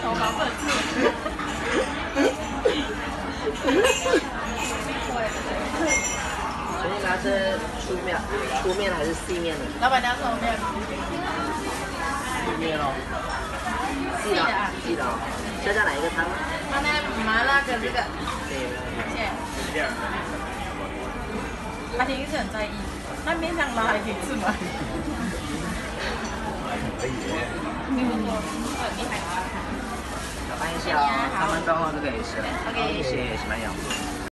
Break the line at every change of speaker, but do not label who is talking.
头吗？不能吃。
所以你们要吃粗面还是细面的？
老板娘什么面？
粗面哦。细的啊，细的哦。要加哪一个汤？
他那麻辣跟这个。
对。
谢谢。阿婷一直很在意，那面这样拉还可以吃吗？
可以。
很厉害。
小翻一下哦，3分钟后就可以吃了。
OK。
谢谢西班牙。